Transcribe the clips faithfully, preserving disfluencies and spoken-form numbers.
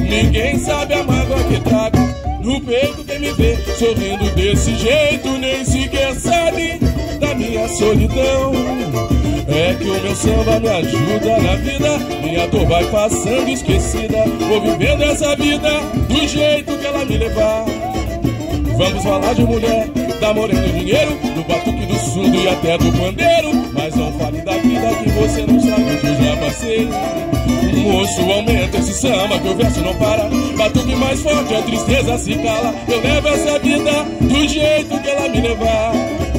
Ninguém sabe a mágoa que trago no peito. Quem me vê sorrindo desse jeito nem sequer sabe da minha solidão. É que o meu samba me ajuda na vida, minha dor vai passando esquecida. Vou vivendo essa vida do jeito que ela me levar. Vamos falar de mulher, da morena do dinheiro, do batuque, do surdo e até do pandeiro. Mas não fale da vida que você não sabe que eu já passei. Moço, aumenta esse samba que o verso não para. Batuque mais forte, a tristeza se cala. Eu levo essa vida do jeito que ela me levar.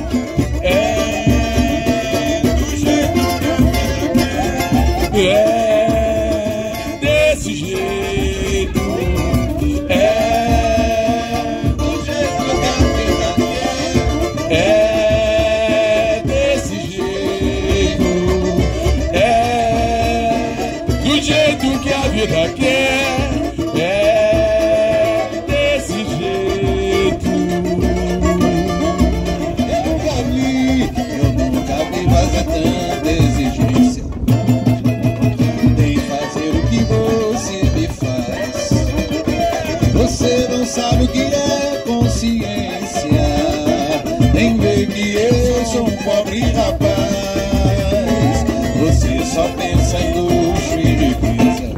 É, do jeito que ela me levar. É, desse jeito. É, do jeito que a vida quer. É, desse jeito. É, do jeito que a vida quer. É, desse jeito. Eu nunca vi, eu nunca vi fazer tanta exigência, nem fazer o que você me faz. Você não sabe o que é consciência, nem vê que eu sou um pobre rapaz. Você só pensa em luxo e riqueza,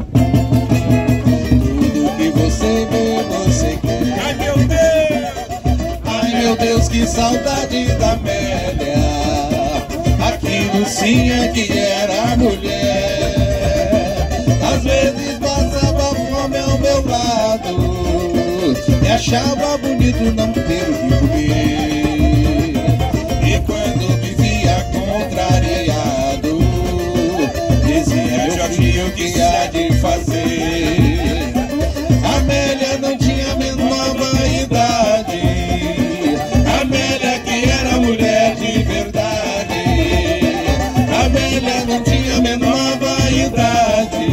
tudo que você vê, você quer. Ai meu Deus, Ai meu Deus, que saudade da Amélia, aquilo sim é que era mulher. Às vezes passava fome ao meu lado e achava bonito não ter o que comer. E quando me via contrariado, dizia meu filho, o que há de fazer? Amélia não tinha a menor vaidade, Amélia que era mulher de verdade. Amélia não tinha a menor vaidade.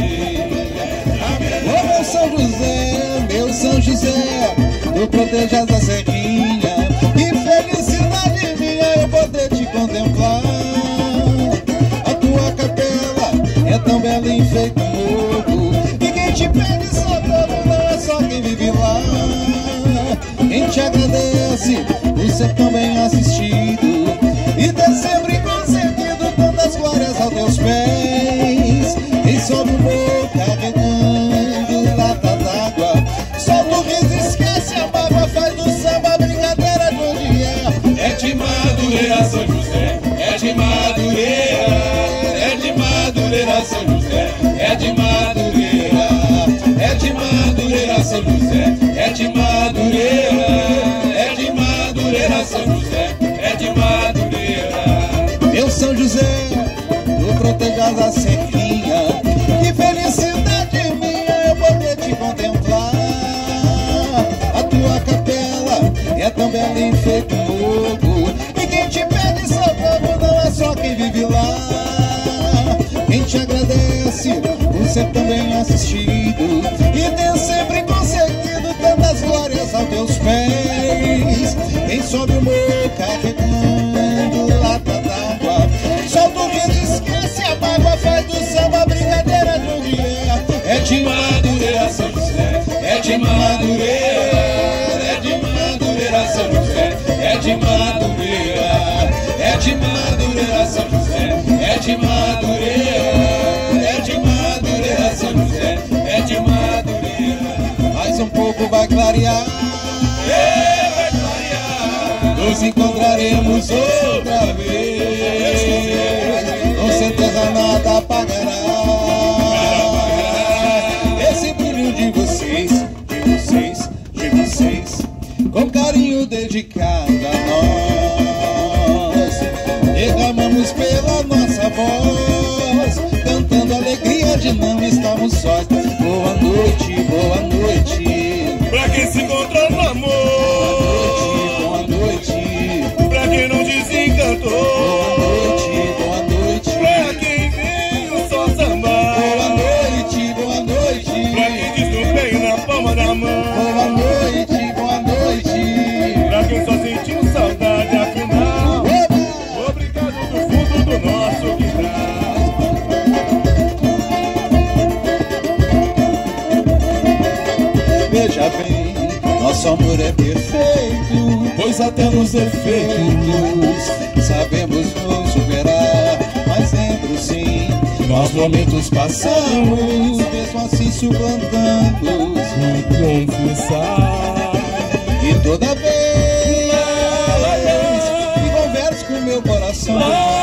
Ô meu São José, meu São José, tu protejas a serrinha, que felicidade minha eu poder te contemplar. A tua capela é tão bela e enfeita um morro, e quem te pede socorro não é só quem vive lá. Quem te agradece por ser tão bem assistido e ter sempre concedido tantas glórias aos teus pés. Quem sobe o morro carregando lata d'água, solta o riso, esquece a mágoa, faz do samba brincadeira de onde é. é de Madureira, São José, é de Madureira, é de Madureira, São José, é de Madureira, é de Madureira, São José, é de Madureira, é de Madureira, São José, é de Madureira. Meu São José, tu protejas a serrinha, que felicidade minha eu poder te contemplar. A tua capela é tão bela e enfeita um morro, e quem te pede socorro não é só quem vive lá. Quem te agradece por ser tão bem assistido e ter sempre conseguido tantas glórias aos teus pés. Quem sobe o morro carregando lata d'água, solta o riso, esquece a mágoa, faz do samba brincadeira de onde é. É de Madureira, São José, é de Madureira, é de Madureira, São José, é de Madureira, é de Madureira, São José, é de Madureira, é de Madureira, São José, é de Madureira. Mais um pouco vai clarear, Ei, vai clarear, nos encontraremos outra vez, com certeza nada apagará esse brilho de vocês, de vocês, de vocês, com carinho dedicado a nós. Derramamos pela nossa voz, cantando a alegria de não estarmos sós. Boa noite, boa noite, pra quem se encontrou no amor, boa noite, boa noite, pra quem não desencantou, boa noite, boa noite, pra quem veio só veja bem, nosso amor é perfeito, pois até nos defeitos sabemos nos superar. Mas lembro sim, nós momentos passamos, mesmo assim suplantando o confessar. E toda vez que converso com meu coração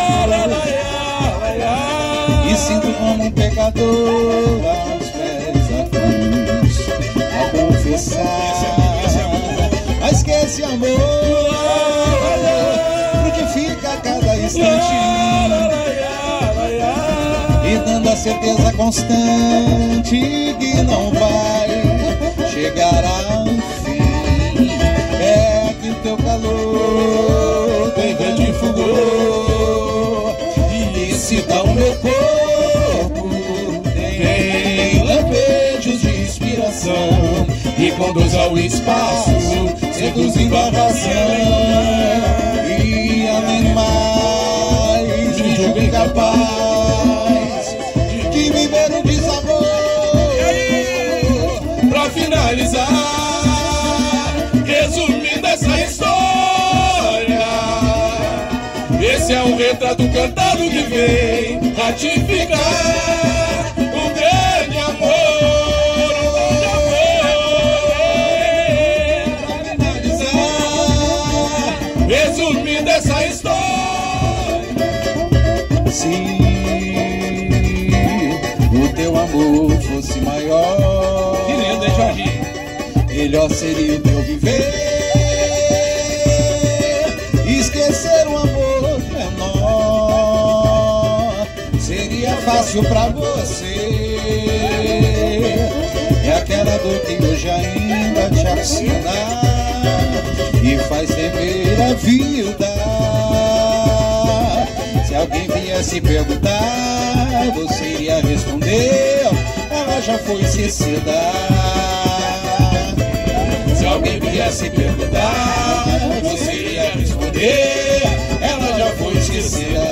e sinto como um pecador aos pés da cruz, a confessar. Mas que esse amor frutifica a cada instante e dando a certeza constante que não vai chegar ao fim. É que o teu calor tem grande fulgor e excita o meu corpo, tem lampejos de inspiração e conduz ao espaço, seduzindo a razão. E além mais, me julgo incapaz de viver um desamor. Pra finalizar, resumindo essa história, esse é um retrato cantado que vem ratificar o grande amor, o grande amor. Pra finalizar, resumindo essa história, se o teu amor fosse maior, que lindo, hein, Jorginho? Melhor seria o teu viver, esquecer um amor menor seria fácil pra você. É aquela dor que hoje ainda te assina e faz temer a vida. Se alguém viesse perguntar, você iria responder: ela já foi esquecida. Se alguém viesse perguntar, você iria responder: ela já foi esquecida.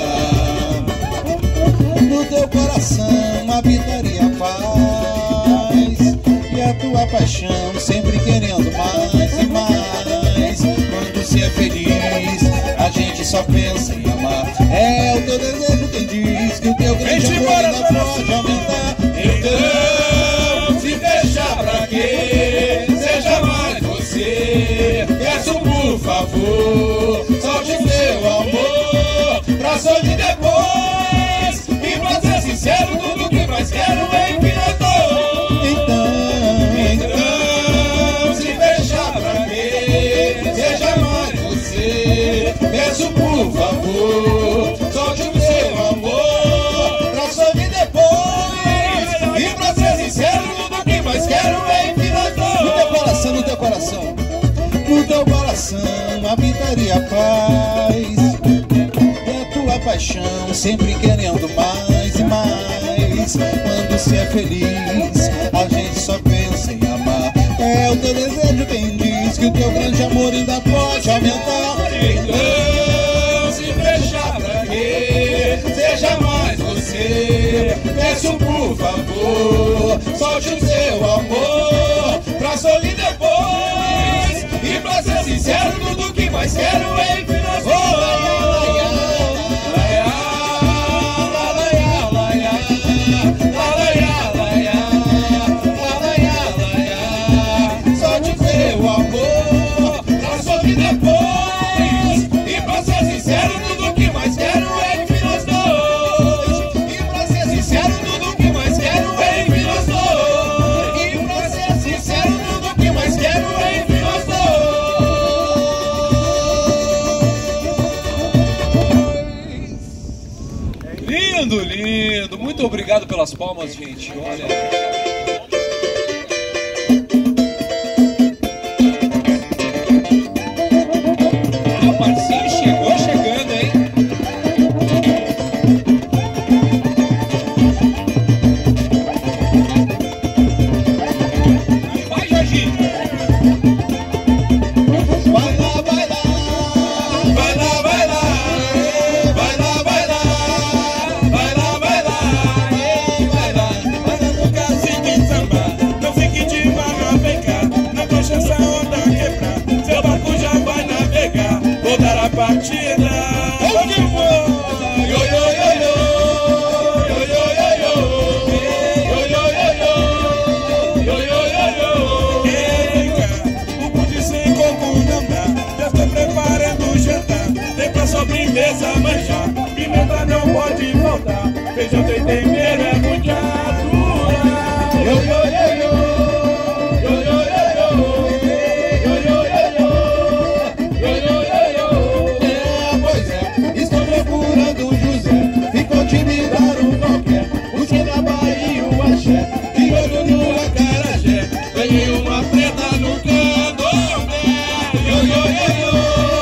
No teu coração habitaria a paz e a tua paixão sempre querendo mais e mais. Quando se é feliz, a gente só pensa em amar. É o teu desejo quem diz que o teu grande amor ainda pode aumentar. Então, se deixar pra quê? Seja mais você. Peço por favor, solte seu amor pra sorrir depois. E pra ser sincero, tudo que mais quero é infinito. Então, Então, se deixar pra quê? Seja mais você. Peço por favor, solte o seu amor pra sorrir depois. E pra ser sincero, tudo que mais quero é infinito. no teu coração, no teu coração, no teu coração habitaria a paz e a tua paixão sempre querendo mais e mais. Quando se é feliz, a gente só pensa em amar. É o teu desejo quem diz que o teu grande amor ainda pode aumentar. Então, se fechar pra quê? Seja mais você. Peço por favor, solte o seu amor pra sorrir depois. E pra ser sincero, tudo que mais quero é infinito. Solte o seu amor pra sorrir depois. E pra ser sincero, tudo que mais quero é entre nós dois. E pra ser sincero, tudo que mais quero é entre nós dois. E pra ser sincero, tudo que mais quero é entre nós dois. Lindo, lindo. Muito obrigado pelas palmas, gente. Olha. Vai lá, vai lá, vai lá, vai lá, vai lá, vai lá no casinho. ganhei uma preta no candomblé. Yo, yo, yo, yo.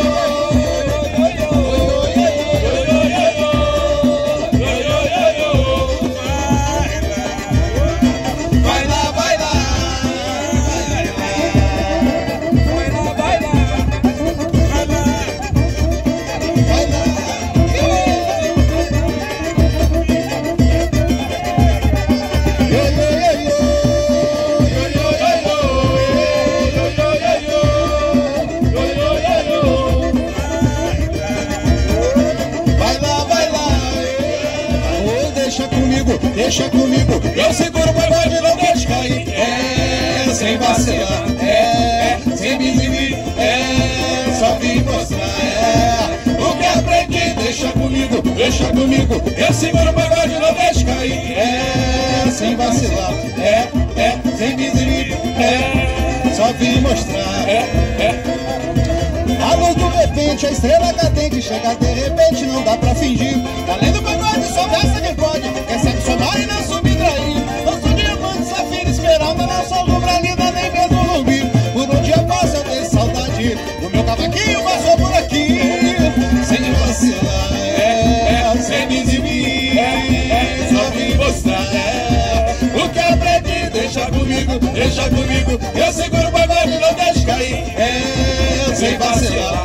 Deixa comigo, eu seguro o pagode e não deixo cair. É, sem vacilar, é, sem me exibir, é, só vim mostrar, é, o que aprendi. Deixa comigo, deixa comigo, eu seguro o pagode e não deixo cair. É, sem vacilar, é, é, sem me exibir, é, só vim mostrar, é, é. A luz do repente, a estrela cadente chega de repente, não dá pra fingir. Além do pagode, só versa quem pode. Quer sabe somar e não subtrair. Não sou diamante, safira, esmeralda, não sou rubra linda, nem mesmo rubi. Por um dia passo eu tenho saudade, o meu cavaquinho passou por aqui. Sem vacilar, é, é, sem me exibir, é, é, só vim mostrar, é, o que aprendi. Deixa comigo, deixa comigo, eu seguro o pagode e não deixo cair. É, sem vacilar,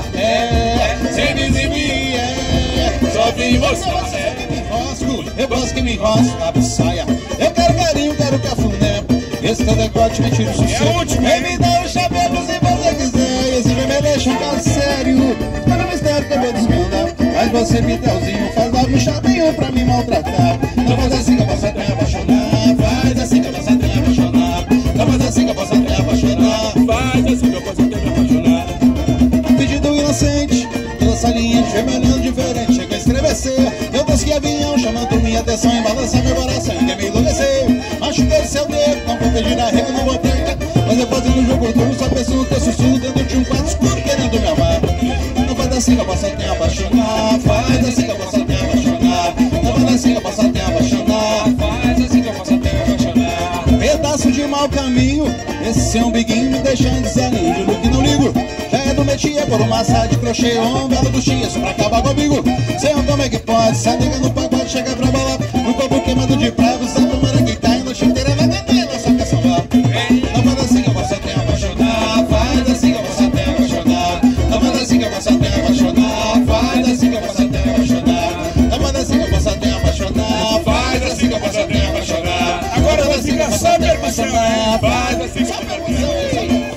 é, sem me exibir, é, só vim mostrar, é. Reboço que me enrosco, abre saia. Eu quero carinho, quero cafuné. Esse teu decote me tira o sossego. É o último, hein? Me dá os chavelos se você quiser. Esse me deixa um caso sério. Mas não mistério que eu vou desvendar. Mas você, Pitelzinho, faz logo um chavinho pra me maltratar. Não faz assim que eu posso até apaixonar. Faz assim que eu posso até apaixonar. Não faz assim que eu posso até apaixonar. Faz assim que eu posso até me apaixonar. Pedido inocente, toda salinha, gemelhando diferente. Chega a estremecer. Eu desci avião, chamando minha atenção em balançar meu coração e quer me enlouquecer. Machuquei seu dedo, não vou pedir arrego, não vou trancar. Mas eu fazendo um jogo duro, só penso no teu sussurro dentro de um quarto escuro querendo me amar. Não faz assim que eu posso até apaixonar. Faz assim que eu posso até apaixonar. Não faz assim que eu posso até apaixonar. Faz assim que eu posso até apaixonar. Pedaço de mau caminho, esse seu biguinho me deixa em desalinho. Juro que não ligo, já é do métier, por uma saia de crochê ou um belo buchinha, só pra acabar comigo. Sei como é que pode, sai liga no pagode, chega pra balar. Um copo queimado de praia, você tomara que cai, na chuteira vai cantar, na sua canção lá. Não faz assim que eu posso até apaixonar. Faz assim que eu posso até apaixonar. Não faz assim que eu posso até apaixonar. Faz assim que eu posso até apaixonar. Não faz assim que eu posso até apaixonar. Faz assim que eu posso até apaixonar. Agora vai ficar só percussão. Faz assim que eu posso até apaixonar.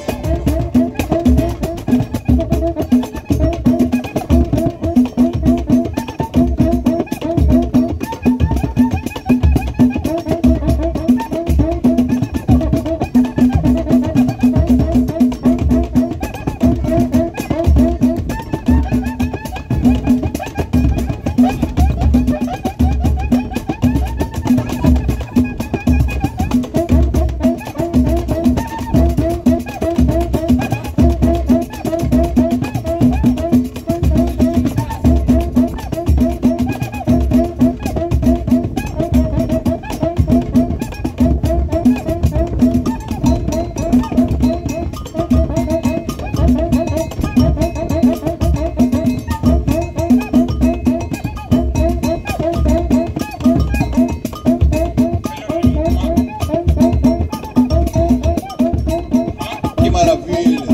Que maravilha!